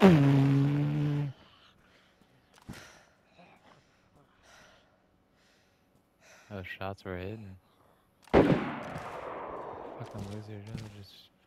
Those shots were hitting. Fucking losers, really just